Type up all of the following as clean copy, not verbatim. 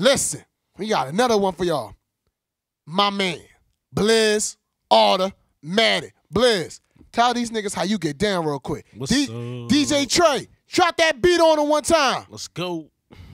Listen, we got another one for y'all. My man, Blizz Automatik. Blizz, tell these niggas how you get down real quick. What's up? DJ Trey, drop that beat on him one time. Let's go.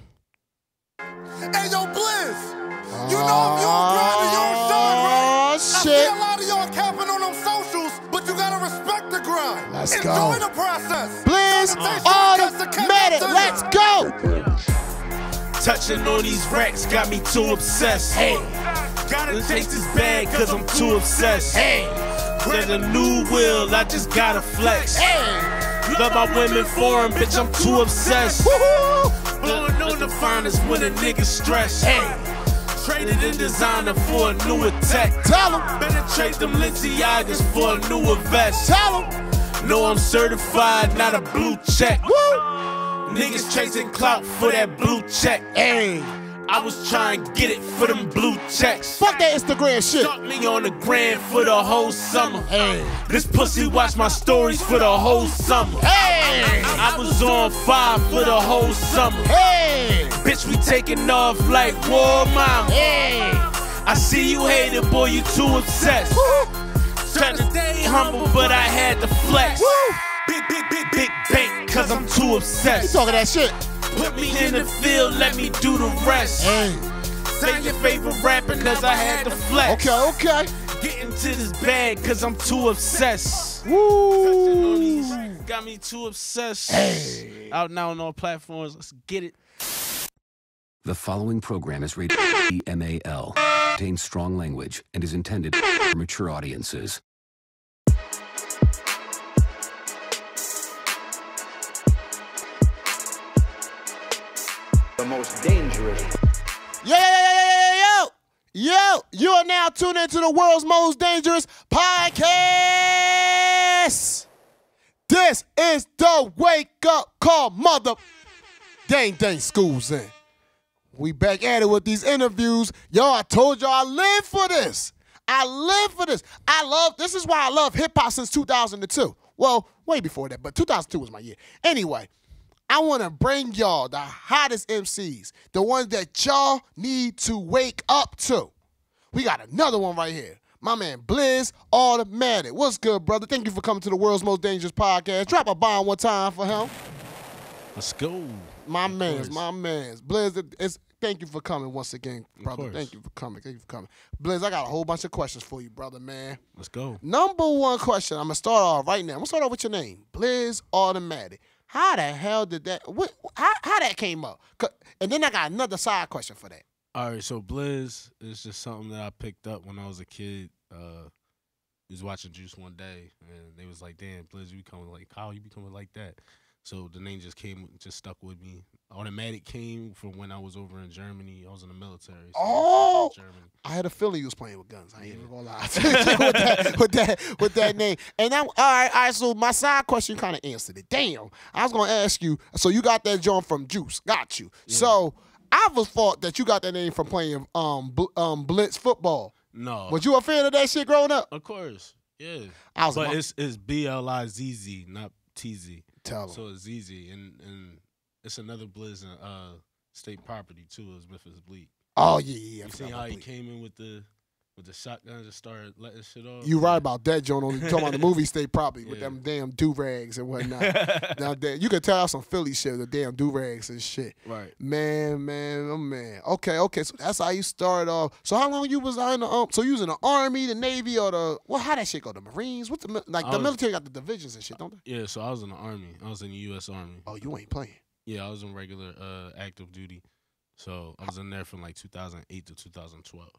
Hey, yo, Blizz. You know if you don't grind and you don't shine, right? I see a lot of y'all capping on them socials, but you gotta respect the grind. Let's Enjoy go. the process. Blizz Automatik, let's go. Touching on these racks got me too obsessed. Hey, gotta taste this bag cause I'm too obsessed. Hey, there's a new wheel, I just gotta flex. Hey, love my women foreign, bitch, I'm too obsessed. Blowing on the finest when a nigga stressed. Hey, traded in designer for a new attack. Tell him. Penetrate them Balenciagas for a newer vest. Tell him. No, I'm certified, not a blue check. Woo. Niggas chasing clout for that blue check. Hey, I was trying to get it for them blue checks. fuck that Instagram shit. Stuck me on the gram for the whole summer. Hey, This pussy watched my stories for the whole summer. hey, I was on fire for the whole summer. hey, Bitch, we taking off like war mama. hey. I see you hating, boy, you too obsessed. Tried to stay humble, but I had to flex. Big bank, cause I'm too You obsessed. talking that shit? Put me in the field, let me do the rest. Hey, Say your favorite rapper, cause I had to flex. okay. Get into this bag, cause I'm too obsessed. Woo. Got me too obsessed. Hey. Out now on all platforms, let's get it. The following program is rated EMAL, contains strong language, and is intended for mature audiences. The most dangerous. Yo, you are now tuned into the world's most dangerous podcast. This is the wake up call, mother. Dang, school's in. We back at it with these interviews. Yo, I told y'all I live for this. I live for this. This is why I love hip hop since 2002. Well, way before that, but 2002 was my year. Anyway, I want to bring y'all the hottest MCs, the ones that y'all need to wake up to. We got another one right here. My man, Blizz Automatik. What's good, brother? Thank you for coming to the world's most dangerous podcast. Drop a bomb one time for him. Let's go. My man's. Blizz, thank you for coming once again, brother. course. Thank you for coming. Blizz, I got a whole bunch of questions for you, brother, man. Let's go. Number one question, I'm going to start off right now. I'm going to start off with your name, Blizz Automatik. How the hell did that, how that came up? And then I got another side question for that. All right, so Blizz is just something that I picked up when I was a kid. We was watching Juice one day, and they was like, damn, Blizz, you becoming like, how you becoming like that? So the name just stuck with me. Automatic came from when I was over in Germany. I was in the military. So Oh, Germany. I had a feeling you was playing with guns. I ain't even gonna lie with that name. And now, all right. So my side question kind of answered it. Damn, I was gonna ask you. So you got that joint from Juice? Got you. Yeah. So I was thought that you got that name from playing blitz football. No. Was you a fan of that shit growing up? Of course, yeah. But it's BLIZZ, not TZ. Tell so it's ZZ, and it's another Blizz state property too. It's Memphis Bleak. Oh yeah. You see how he came in with the shotgun, just started letting shit off. You right about that, Joan. You talking about the movie state property with them damn do-rags and whatnot. Now you can tell some Philly shit, the damn do-rags and shit. Right. Man. Okay. So that's how you started off. So how long you was in the so you was in the Army, the Navy, or how that shit go? The Marines? What's the military got the divisions and shit, don't they? Yeah. So I was in the Army. I was in the U.S. Army. Oh, you ain't playing. Yeah, I was in regular active duty. So I was in there from like 2008 to 2012.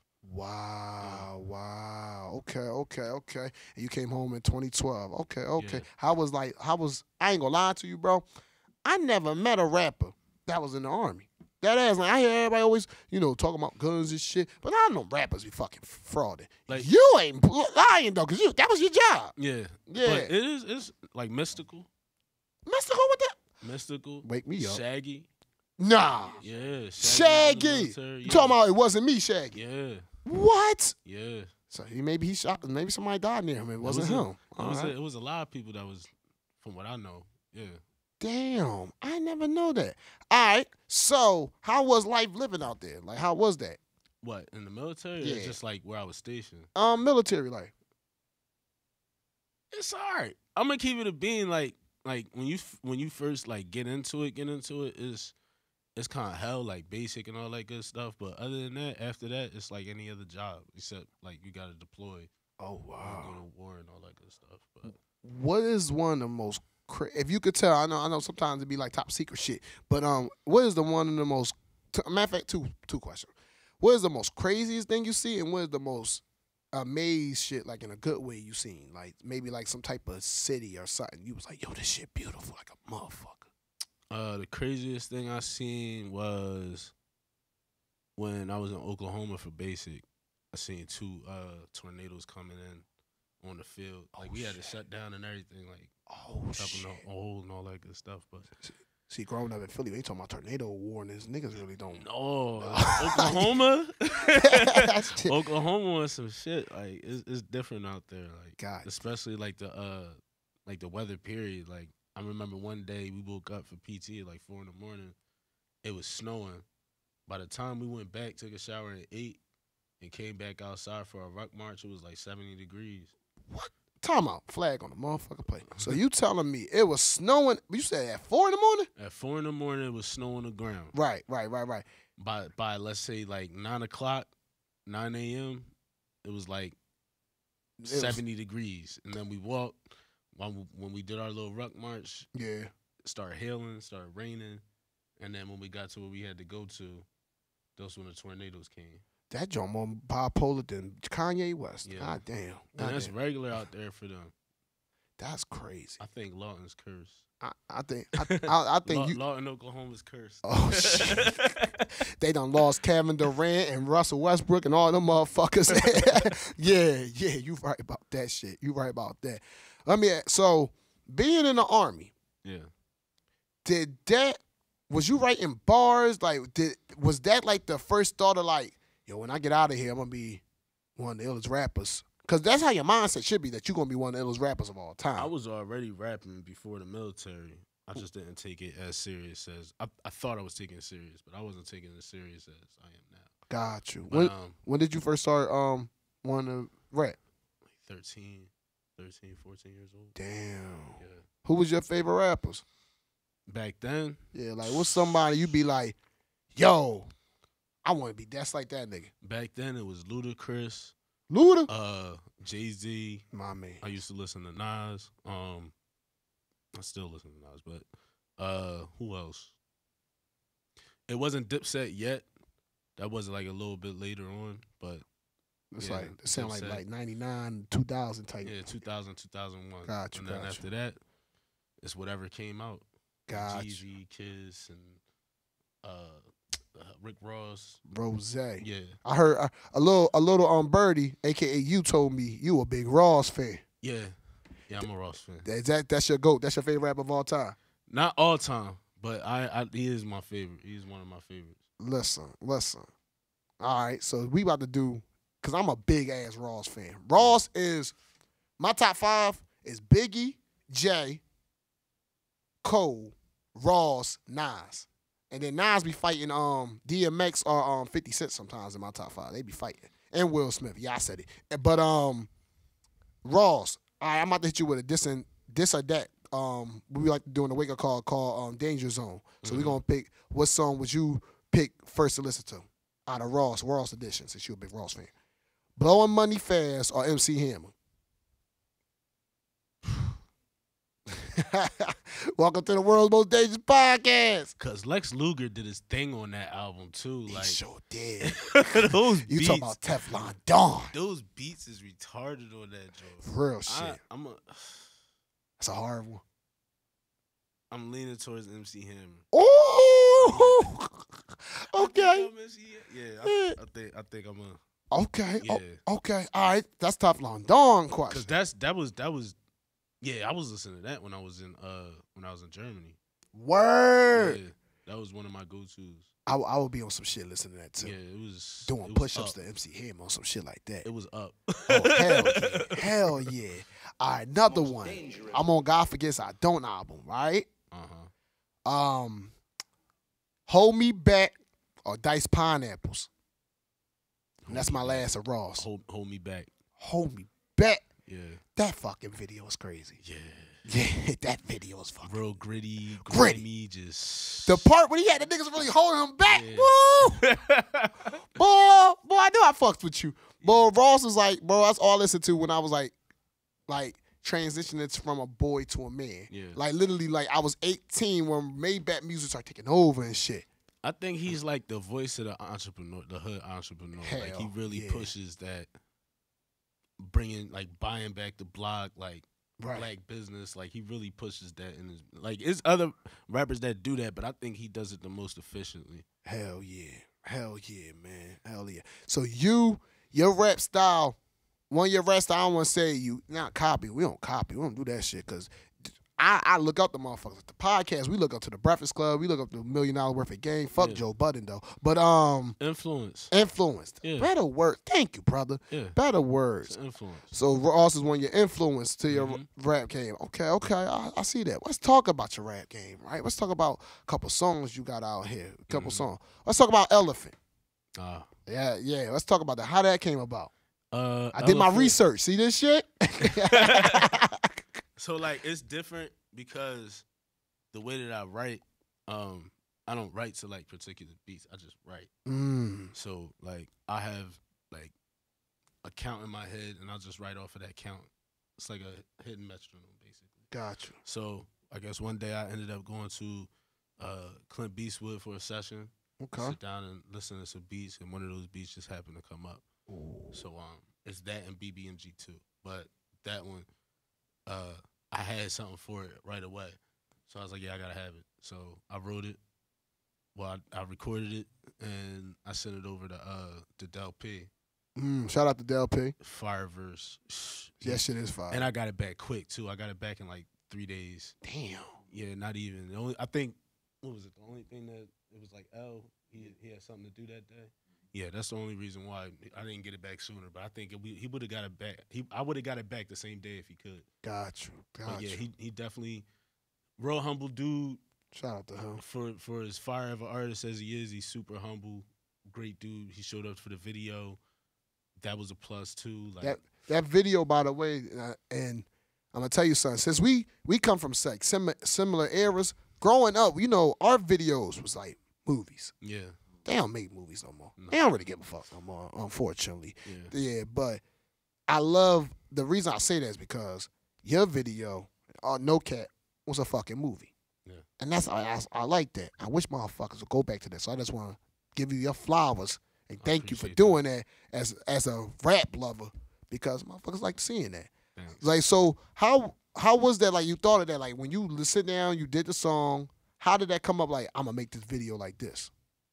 Wow. Okay. And you came home in 2012. Okay. Yeah. I ain't gonna lie to you, bro. I never met a rapper that was in the Army. That ass, like, I hear everybody always, talking about guns and shit, but I know rappers be fucking frauding. Like, you ain't lying though, cause that was your job. Yeah. Yeah. But it's like mystical. Mystical with that? Mystical. Wake me up. Shaggy. Nah. Yeah. Shaggy. You talking about it wasn't me, Shaggy? Yeah. What? Yeah. So maybe shot. Maybe somebody died near him. It wasn't him. It was a lot of people that was, from what I know. Yeah. Damn, I never know that. All right, so how was life living out there? Like, how was that? What, in the military? Yeah. Or just like where I was stationed? Military life. It's all right. I'm gonna keep it a bean. Like when you first like get into it, it's kind of hell, like basic and all that good stuff. But other than that, after that, it's like any other job, except like you got to deploy. Oh wow. Go to war and all that good stuff. But What is one of the most if you could tell, I know sometimes it'd be like top secret shit, but what is the one of the most matter of fact, two questions. What is the most craziest thing you see, and what is the most amazed shit, like in a good way, you seen? Like maybe like some type of city or something. You was like, yo, this shit beautiful like a motherfucker. The craziest thing I seen was when I was in Oklahoma for basic. I seen 2 tornadoes coming in on the field. Like we had to shut down and everything. Like Shit. a hole and all that good stuff. But See, growing up in Philly, they talking about tornado warnings. Niggas really don't. no, Oklahoma, Oklahoma was some shit. Like it's different out there. Like God. especially like the weather period. Like I remember one day we woke up for PT at like 4 in the morning. It was snowing. By the time we went back, took a shower at 8, and came back outside for a ruck march, it was like 70 degrees. What? Time out. Flag on the motherfucker plate. So you telling me it was snowing? You said at 4 in the morning? At 4 in the morning, it was snow on the ground. Right. By let's say like 9 o'clock, 9 a.m., it was like 70 degrees. And then we walked. When we did our little ruck march, Yeah. it started hailing, started raining. And then when we got to where we had to go to, those when the tornadoes came. That joint more bipolar than Kanye West. Yeah. God damn. And that's regular out there for them. That's crazy. I think Lawton's cursed. I think Lawton, Oklahoma's cursed. Oh shit. They done lost Kevin Durant and Russell Westbrook and all them motherfuckers. yeah, you right about that shit. You right about that. So being in the Army, Yeah. was you writing bars? Like, was that like the first thought of like, yo, when I get out of here, I'm gonna be one of the illest rappers? Because that's how your mindset should be, that you're gonna be one of the illest rappers of all time. I was already rapping before the military. I just didn't take it as serious as I thought I was taking it serious, but I wasn't taking it as serious as I am now. Got you. But, when did you first start wanting to rap? Like 13, 14 years old. Damn. Yeah. Who was your favorite rappers? Back then, Yeah, like what's somebody you be like, yo, I want to be that's like that nigga. it was Ludacris, Luda? Jay-Z. My man. I used to listen to Nas. I still listen to Nas, but who else? It wasn't Dipset yet. That wasn't like a little bit later on, but It's yeah, like it sound Dipset. like 99, 2000 type. Yeah, 2000, 2001. Gotcha, And then gotcha. after that, it's whatever came out. Gotcha. Jeezy, Kiss, and Rick Ross. Rose. Yeah. I heard a little Birdie, aka you, told me you a big Ross fan. Yeah. Yeah, I'm a Ross fan. That's your GOAT. That's your favorite rapper of all time. Not all time, but he is my favorite. He's one of my favorites. Listen. All right, so we about to do, because I'm a big ass Ross fan. Ross is, my top 5 is Biggie, Jay, Cole, Ross, Nas. And then Nas be fighting DMX or 50 Cent sometimes in my top 5. They be fighting. And Will Smith. Yeah, I said it. But Ross, all right, I'm about to hit you with a this or that. We like to do in the wake up call called Danger Zone. So we're going to pick, what song would you pick first to listen to out of Ross edition, since you're a big Ross fan? Blowing Money Fast or MC Hammer? Welcome to the world's most dangerous podcast. Cause Lex Luger did his thing on that album too. He Like sure did. those You beats, talking about Teflon Don. those beats is retarded on that joint. Real shit. That's a hard one. I'm leaning towards MC Hammer. Ooh. Okay. Yeah, I think I'm a. Okay. Yeah. Okay. All right. That's Teflon Don question. Cause that was. Yeah, I was listening to that when I was in Germany. Word. Yeah, that was one of my go-tos. I would be on some shit listening to that too. Yeah, it was doing push-ups to MC Hammer on some shit like that. It was up. Oh, hell yeah. Hell yeah. All right, another one. I'm on God Forgets I Don't album, right? Hold Me Back or Diced Pineapples. And that's my last of Ross. Hold Me Back. Hold Me Back. Yeah. That fucking video is crazy. Yeah. Yeah, that video is fucking real gritty. Just the part when he had the niggas really holding him back. Yeah. Woo! boy, I knew I fucked with you. Boy, Ross was like, bro, that's all I listened to when I was like transitioning from a boy to a man. Yeah. Like literally, like I was 18 when Maybach music started taking over and shit. I think he's like the voice of the entrepreneur, the hood entrepreneur. Hell, like he really yeah. pushes that, buying back the block, like black business. Like he really pushes that in his. Like it's other rappers that do that, but I think he does it the most efficiently. Hell yeah, man, hell yeah. So your rap style. One of your rap style, I don't want to say you not copy. We don't copy. We don't do that shit because I look up the motherfuckers. The podcast, we look up to the Breakfast Club. We look up to $1 Million Worth of Game. Fuck Joe Budden though. But influenced. Yeah. Better word. Thank you, brother. Yeah. Better words. It's influence. So Ross is one of your influence to your rap game. Okay. I see that. Let's talk about your rap game, right? Let's talk about a couple songs you got out here. A couple songs. Let's talk about Elephant. Yeah. Let's talk about that. How that came about. I did my research. See this shit? So like it's different because the way that I write, I don't write to like particular beats. I just write. So like I have like a count in my head and I'll just write off of that count. It's like a hidden metronome basically. Gotcha. So I guess one day I ended up going to Clint Beastwood for a session. Okay. Sit down and listen to some beats, and one of those beats just happened to come up. So it's that and BBMG too. But that one, I had something for it right away. So I was like, yeah, I gotta have it. So I wrote it. Well, I recorded it and I sent it over to Del P. Shout out to Del P. Fire verse. That shit is fire. And I got it back quick too. I got it back in like 3 days. Damn. Yeah, not even. I think, what was it? The only thing that it was like L. He had something to do that day. Yeah, that's the only reason why I didn't get it back sooner. But I think he would have got it back. I would have got it back the same day if he could. Got you. But yeah, he definitely real humble dude. Shout out to him. For as fire of an artist as he is, he's super humble, great dude. He showed up for the video. That was a plus too. Like that video, by the way, and I'm gonna tell you something. Since we come from similar eras, growing up, our videos was like movies. Yeah. They don't make movies no more. No. They don't really give a fuck no more, unfortunately. Yeah, but I love, the reason I say that is because your video, No Cap, was a fucking movie. Yeah. And I like that. I wish motherfuckers would go back to that. So I just want to give you your flowers and thank you for doing that as a rap lover, because motherfuckers like seeing that. Thanks. Like, so how was that? Like, you thought of that? Like, when you sit down, you did the song, how did that come up? Like, I'm going to make this video like this.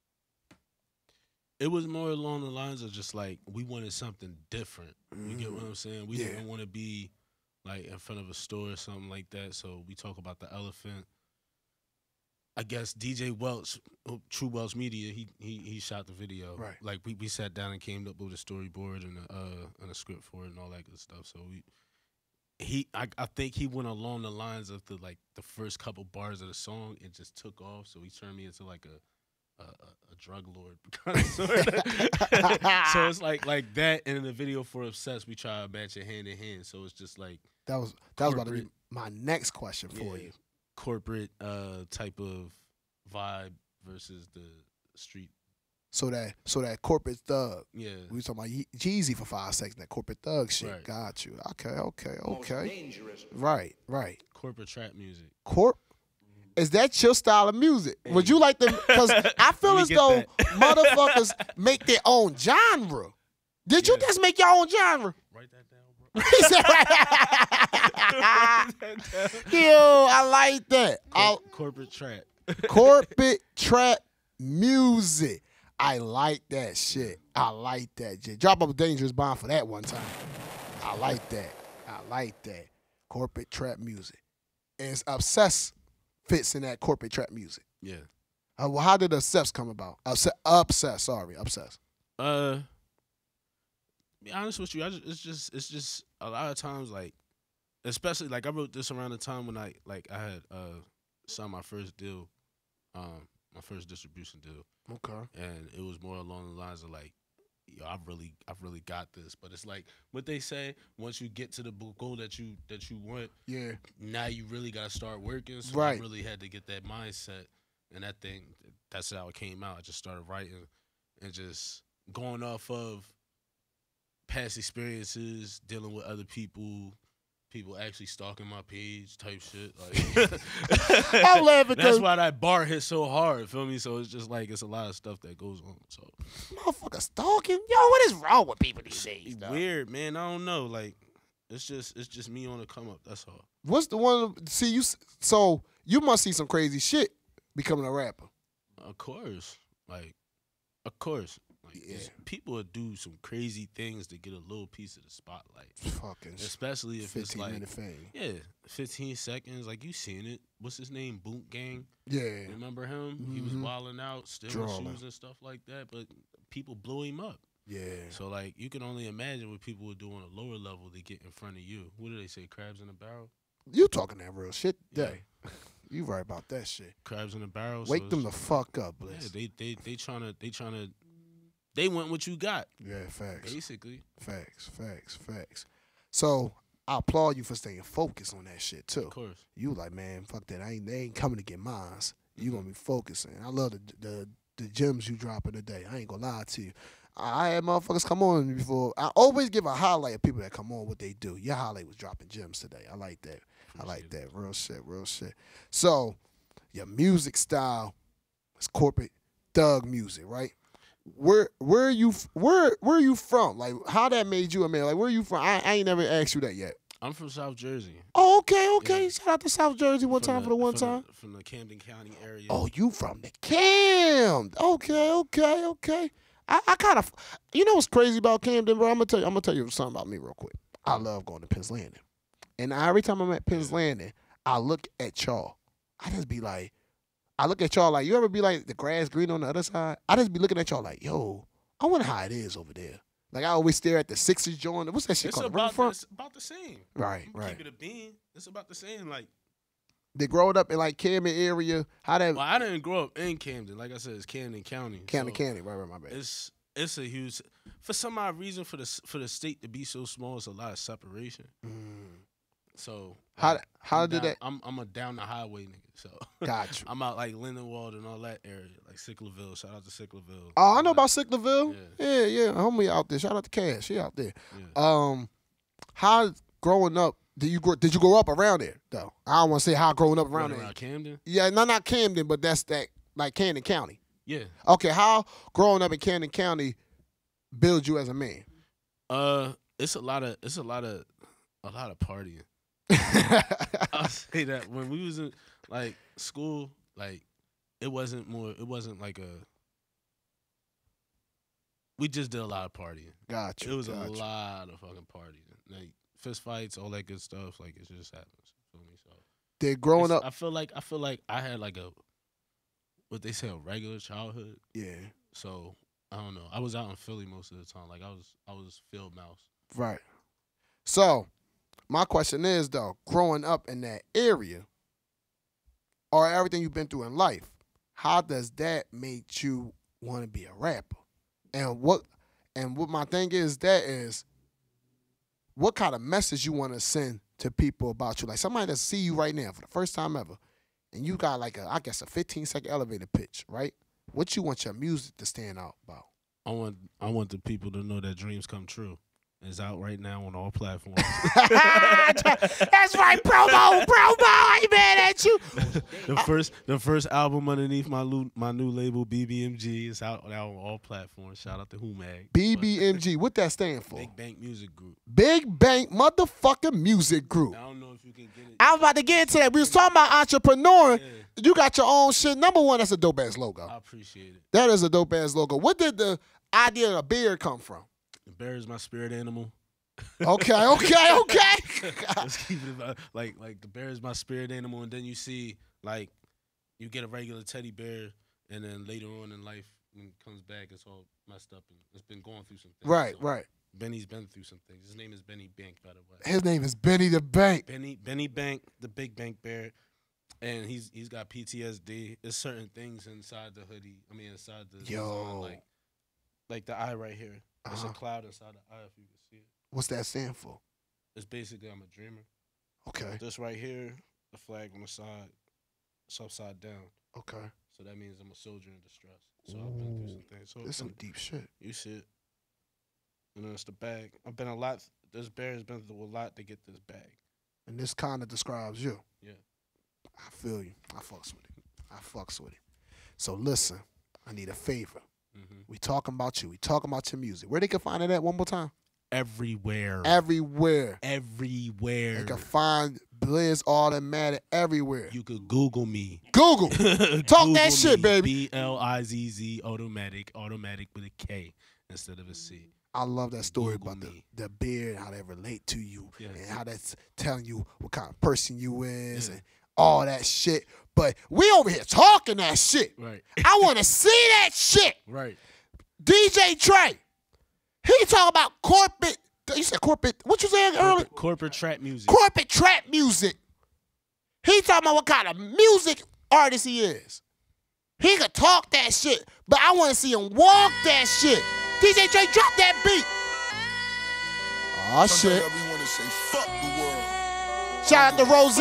It was more along the lines of just like we wanted something different. You get what I'm saying? We didn't want to be like in front of a store or something like that. So we talk about the elephant. I guess DJ Welch, True Welch Media, he shot the video. Right. Like we sat down and came up with a storyboard and a script for it and all that good stuff. So I think he went along the lines of the first couple bars of the song and just took off. So he turned me into like a drug lord kind of sort of. So it's like that, and in the video for Obsessed, we try to match it hand in hand. So it's just like that was about to be my next question for you. Corporate type of vibe versus the street. So that corporate thug. Yeah. We was talking about Jeezy for 5 seconds. That corporate thug shit. Right. Got you. Okay. Most dangerous. Right. Corporate trap music. Is that your style of music? Hey. Would you like to? Because I feel as though motherfuckers make their own genre. Did you just make your own genre? Write that down, bro. Yo, I like that. Corporate trap. Corporate trap music. I like that shit. I like that shit. Drop up a dangerous bomb for that one time. I like that. Corporate trap music. And it's Obsessed fits in that corporate trap music. Yeah. Well, how did Obsessed come about? Obsessed. Be honest with you, it's just a lot of times, like, especially like I wrote this around the time when I had signed my first deal my first distribution deal. Okay. And it was more along the lines of like, yo, I've really got this. But it's like what they say, once you get to the goal that you want, Yeah. now you really gotta start working. So Right. I really had to get that mindset, and that's how it came out. I just started writing and just going off of past experiences, dealing with other people actually stalking my page type shit. Like I'm laughing that's why that bar hit so hard, feel me? So it's just like it's a lot of stuff that goes on. So motherfucker stalking. Yo, what is wrong with people these days? Dog? weird, man. I don't know. Like it's just me on the come up. That's all. What's the one? See you. So you must see some crazy shit becoming a rapper. Of course, Like Yeah. people would do some crazy things to get a little piece of the spotlight. Fucking. Especially if it's like 15-minute fame. yeah, 15 seconds. Like you seen it. What's his name? Boot Gang. Yeah. Remember him? He was wilding out, stealing Drawling. shoes and stuff like that. But people blew him up. Yeah. So like you can only imagine what people would do on a lower level to get in front of you. What do they say? Crabs in a barrel. You talking that real shit Yeah. today. You right about that shit. Crabs in a barrel. Wake so them the it's- fuck up, Yeah, Blizz. they trying to. They want what you got, Yeah, facts. basically. Facts. So I applaud you for staying focused on that shit too. Of course. You like, man, fuck that. They ain't coming to get mines. You gonna be focusing. I love the gems you dropping today. I ain't gonna lie to you. I had motherfuckers come on before. I always give a highlight of people that come on what they do. Your highlight was dropping gems today. I like that. I like that. Real shit. So your music style is corporate thug music, right? Where are you from? Like how that made you a man? Like where are you from? I ain't never asked you that yet. I'm from South Jersey. Oh, okay. Yeah. Shout out to South Jersey one time for the one time. From the Camden County area. Oh, you from the Camden? Okay. I kind of, you know what's crazy about Camden, bro? I'm gonna tell you something about me real quick. I love going to Penn's Landing, and every time I'm at Penn's Landing, I look at y'all. I just be like, you ever be like the grass green on the other side? I just be looking at y'all like, yo, I wonder how it is over there. Like I always stare at the Sixers joint. What's that shit It's called? about, Riverfront? it's about the same. Right. Keep it a bean. It's about the same. Like, They growing up in like Camden area. How that? well, I didn't grow up in Camden. Like I said, it's Camden County. Camden So County. Right, my bad. It's a huge. For some odd reason, for the state to be so small, it's a lot of separation. So How I'm did down- that? I'm a down the highway nigga. So Got you. I'm out like Lindenwold and all that area, like Sicklerville. Shout out to Sicklerville. Oh, I know about Sicklerville. Yeah. Yeah. Homie out there. Shout out to Cash. She out there. Yeah. How growing up? Did you grow up around there though? I don't want to say how growing up around Right there. around Camden. Yeah, no, not Camden, but that's that like Camden County. Yeah. Okay, how growing up in Camden County builds you as a man? It's a lot of partying. I'll say that when we was in like school, like it wasn't like we just did a lot of partying. Got you. It was got a you. lot of fucking partying. Like fist fights, all that good stuff. Like it just happens. You feel me? So Did growing up? I feel like I had like a what they say a regular childhood. Yeah. So I don't know. I was out in Philly most of the time. Like I was field mouse. Right. So, my question is though, growing up in that area, or everything you've been through in life, how does that make you want to be a rapper? And what my thing is what kind of message you want to send to people about you? Like somebody that see you right now for the first time ever, and you got like a 15-second elevator pitch, right? What you want your music to stand out about? I want the people to know that dreams come true. It's out right now on all platforms. That's right, promo. I ain't mad at you. the first album underneath my new label BBMG is out now on all platforms. Shout out to Humag. BBMG, what that stand for? Big Bank Music Group. Big Bank motherfucking Music Group. I don't know if you can get it. I was about to get into that. We was talking about entrepreneur. Yeah. You got your own shit. Number one, that's a dope ass logo. I appreciate it. That is a dope ass logo. What did the idea of a beard come from? The bear is my spirit animal. Okay. Let's keep it about, like the bear is my spirit animal, and then you see like you get a regular teddy bear, and then later on in life when it comes back, it's all messed up and it's been going through some things. Right, So right. Benny's been through some things. His name is Benny Bank, by the way. His name is Benny the Bank. Benny Bank, the big bank bear. And he's got PTSD. There's certain things inside the hoodie. I mean, inside the Yo. design, like the eye right here. There's a cloud inside the eye if you can see it. What's that stand for? It's basically I'm a dreamer. Okay. This right here, the flag on the side, it's upside down. Okay. So that means I'm a soldier in distress. So I've been through some things. So This some deep shit. you see it. And then it's the bag. I've been a lot. This bear has been through a lot to get this bag. And this kind of describes you. Yeah. I feel you. I fucks with it. I fucks with it. So listen, I need a favor. We talking about you. We talking about your music. Where they can find it at one more time? Everywhere. Everywhere. Everywhere. They can find Blizz Automatik everywhere. You could Google me. Google. Talk that shit, baby. BLIZZ Automatik. Automatic with a K instead of a C. I love that story Google about me. the beard, how they relate to you, Yes. and how that's telling you what kind of person you is, and all that shit. But we over here talking that shit. Right. I want to see that shit. Right. DJ Trey, he talk about corporate. You said corporate. What you saying earlier? Corporate trap music. Corporate trap music. He talking about what kind of music artist he is. He could talk that shit, but I want to see him walk that shit. DJ Trey, drop that beat. Oh shit. Sometimes we want to say fuck the world. Shout out to Rose.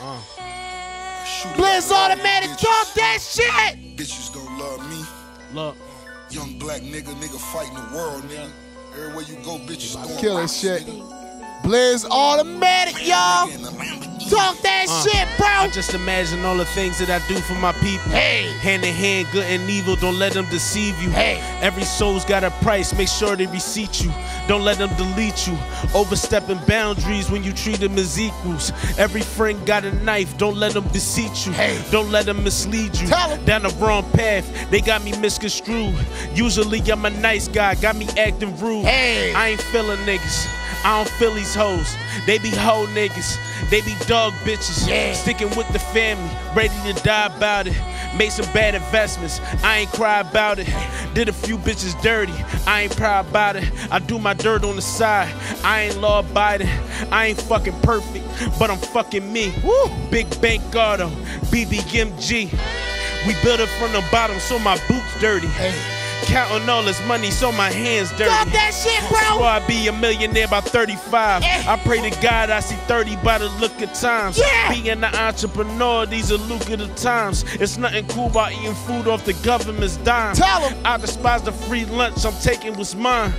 Shoot it Blizz out, Automatik, bitches. talk that shit. Bitches don't love me. Look. Young black nigga fighting the world, nigga. Everywhere you go, bitches going Killing rocks, shit. nigga. Blizz Automatik, y'all. Talk that shit, I bro. just imagine all the things that I do for my people. Hey. Hand in hand, good and evil, don't let them deceive you. Hey. Every soul's got a price, make sure they receipt you. Don't let them delete you. Overstepping boundaries when you treat them as equals. Every friend got a knife, don't let them deceit you. Hey. Don't let them mislead you. Tell 'em. Down the wrong path, they got me misconstrued. Usually I'm a nice guy, got me acting rude. Hey. I ain't feeling niggas. I don't feel these hoes. They be hoe niggas. They be dog bitches. Yeah. Sticking with the family, ready to die about it. Made some bad investments, I ain't cry about it. Did a few bitches dirty, I ain't proud about it. I do my dirt on the side, I ain't law abiding. I ain't fucking perfect, but I'm fucking me. Woo. Big Bank Auto, BBMG. We built it from the bottom, so my boots dirty. Hey. Counting all this money, so my hands dirty. Talk that shit, bro. So I be a millionaire by 35. I pray to God I see 30 by the look of times. Yeah. Being an entrepreneur, these are lucrative times. It's nothing cool about eating food off the government's dime. Tell 'em. I despise the free lunch, I'm taking what's mine.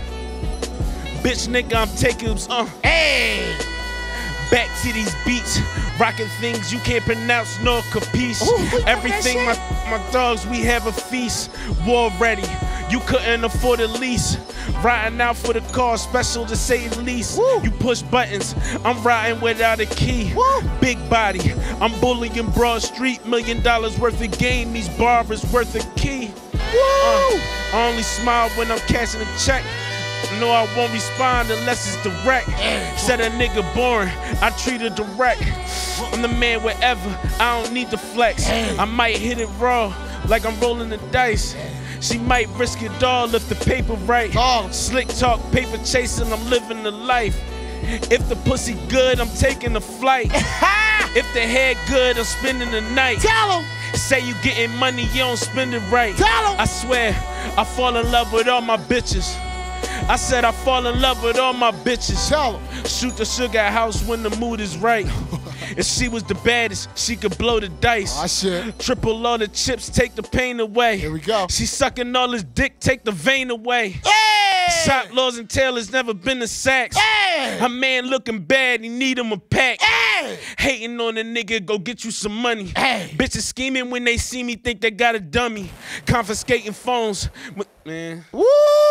Bitch nigga, I'm taking what's Hey. Back to these beats, rocking things you can't pronounce nor capiche. Ooh, we talk Everything that my dogs, we have a feast. War ready, you couldn't afford a lease. Riding out for the car, special to say the least. Woo. You push buttons, I'm riding without a key. Woo. Big body, I'm bullying Broad Street. $1 million worth of game, these barbers worth a key. Woo. I only smile when I'm cashing a check. No, I won't respond unless it's direct. Said a nigga boring, I treat her direct. I'm the man wherever, I don't need to flex. I might hit it raw, like I'm rolling the dice. She might risk it all if the paper right. Slick talk, paper chasing, I'm living the life. If the pussy good, I'm taking a flight. If the head good, I'm spending the night. Tell him. Say you getting money, you don't spend it right. Tell 'em. I swear, I fall in love with all my bitches. I said I fall in love with all my bitches. Tell 'em. Shoot the sugar house when the mood is right. If she was the baddest, she could blow the dice. Oh, shit. Triple all the chips, take the pain away. Here we go. She sucking all his dick, take the vein away. Hey. Top Laws and Taylor's never been to Saks. Hey. A man looking bad, he need him a pack. Hey. Hating on a nigga, go get you some money. Hey. Bitches scheming when they see me, think they got a dummy. Confiscating phones. Man. Woo!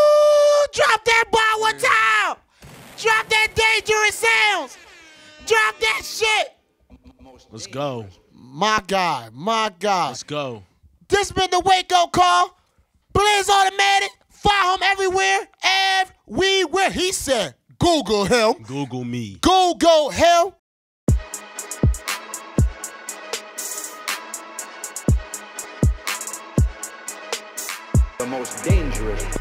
Drop that bar one time. Drop that dangerous sounds. Drop that shit. Let's go. My guy, my guy. Let's go. This been the wake-up call. Blizz Automatik. Follow him everywhere. Everywhere. He said, Google him. Google me. Google him. The most dangerous.